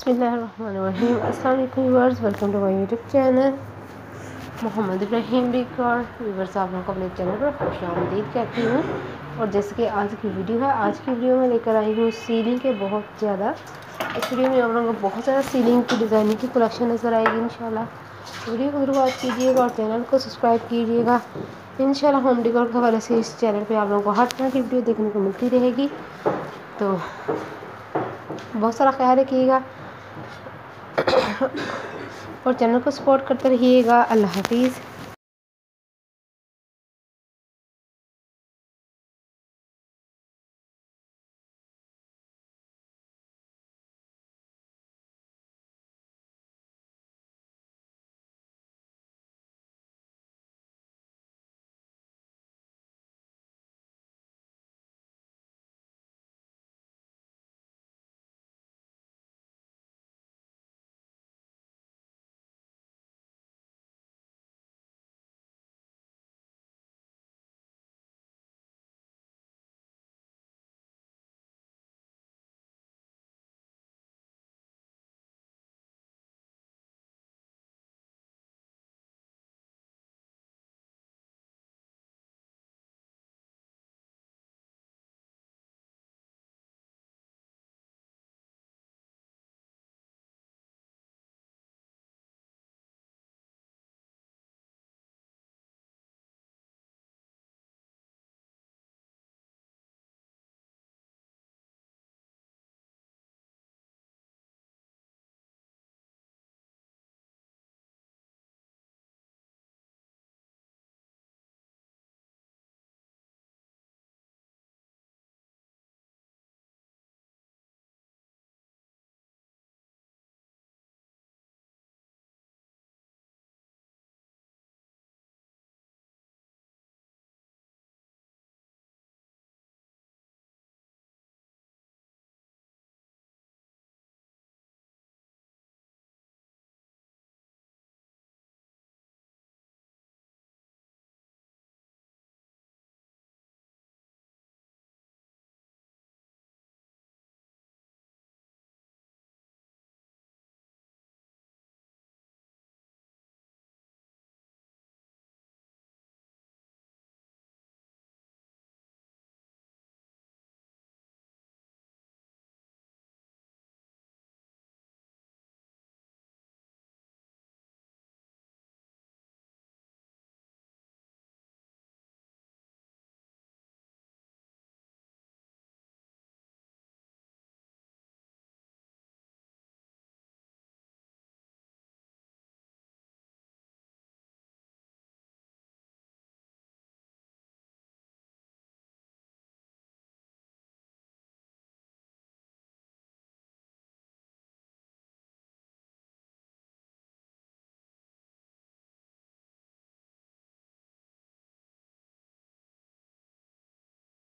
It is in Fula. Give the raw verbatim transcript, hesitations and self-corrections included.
बिस्मिल्लाहिर्रहमानिर्रहीम। अस्सलाम वालेकुम viewers, welcome to my YouTube channel Mohammad Ibrahim बेकार। व्यूअर्स, आप लोगों को अपने चैनल पर खुशामदीद कहती हूँ। और जैसे कि आज की वीडियो है, आज की वीडियो में लेकर आई हूँ सीलिंग के बहुत ज़्यादा इस वीडियो में आप लोगों को बहुत ज़्यादा सीलिंग की डिज़ाइनिंग की कलेक्शन नज़र आएगी इंशाल्लाह। वीडियो को जरूर वॉच कीजिएगा और चैनल को सब्सक्राइब कीजिएगा। इंशाल्लाह होम डेकोर के हवाले से इस चैनल पे आप लोगों को हर तरह की वीडियो देखने को मिलती रहेगी, तो बहुत सारा ख्याल रखिएगा और चैनल को सपोर्ट करते रहिएगा। अल्लाह हाफिज़।